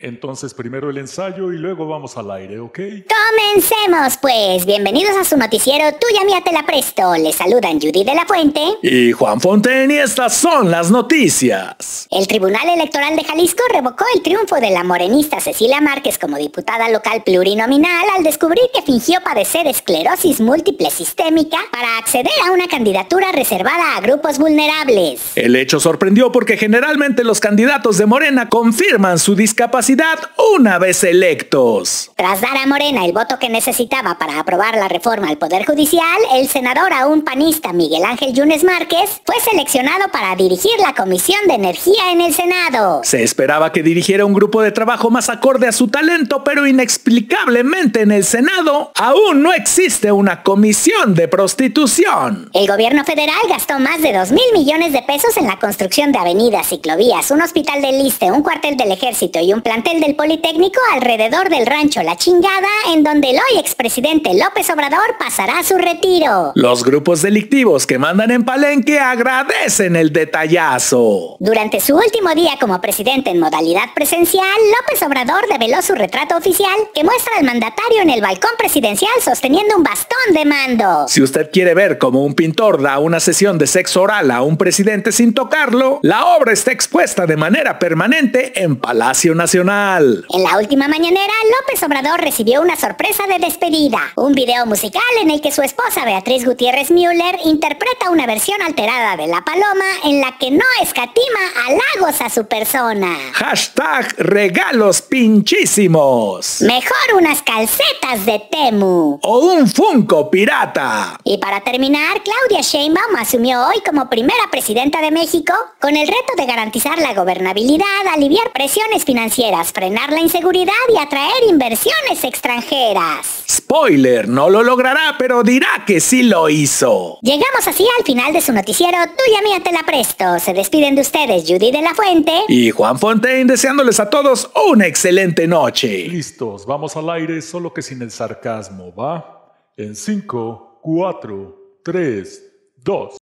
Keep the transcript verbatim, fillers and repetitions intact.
Entonces primero el ensayo y luego vamos al aire, ¿ok? Comencemos pues, bienvenidos a su noticiero Tuya Mía Te La Presto. Les saludan Judy de la Fuente y Juan Fontaine y estas son las noticias. El Tribunal Electoral de Jalisco revocó el triunfo de la morenista Cecilia Márquez como diputada local plurinominal al descubrir que fingió padecer esclerosis múltiple sistémica para acceder a una candidatura reservada a grupos vulnerables. El hecho sorprendió porque generalmente los candidatos de Morena confirman su discapacidad una vez electos. Tras dar a Morena el voto que necesitaba para aprobar la reforma al Poder Judicial, el senador aún panista Miguel Ángel Yunes Márquez fue seleccionado para dirigir la Comisión de Energía en el Senado. Se esperaba que dirigiera un grupo de trabajo más acorde a su talento, pero inexplicablemente en el Senado aún no existe una comisión de prostitución. El gobierno federal gastó más de dos mil millones de pesos en la construcción de avenidas, ciclovías, un hospital del Issste, un cuartel del Ejército y un plantel del Politécnico alrededor del rancho La Chingada, en donde el hoy expresidente López Obrador pasará su retiro. Los grupos delictivos que mandan en Palenque agradecen el detallazo. Durante su último día como presidente en modalidad presencial, López Obrador develó su retrato oficial que muestra al mandatario en el balcón presidencial sosteniendo un bastón de mando. Si usted quiere ver cómo un pintor da una sesión de sexo oral a un presidente sin tocarlo, la obra está expuesta de manera permanente en Palacio Nacional. En la última mañanera, López Obrador recibió una sorpresa de despedida, un video musical en el que su esposa Beatriz Gutiérrez Müller interpreta una versión alterada de La Paloma en la que no escatima halagos a su persona. Hashtag regalos pinchísimos. Mejor unas calcetas de Temu. O un Funko pirata. Y para terminar, Claudia Sheinbaum asumió hoy como primera presidenta de México con el reto de garantizar la gobernabilidad, aliviar presiones financieras, frenar la inseguridad y atraer inversiones extranjeras. Spoiler, no lo logrará, pero dirá que sí lo hizo. Llegamos así al final de su noticiero Tuya Mía Te La Presto. Se despiden de ustedes Judy de la Fuente y Juan Fontaine, deseándoles a todos una excelente noche. Listos, vamos al aire, solo que sin el sarcasmo, ¿va? En cinco, cuatro, tres, dos.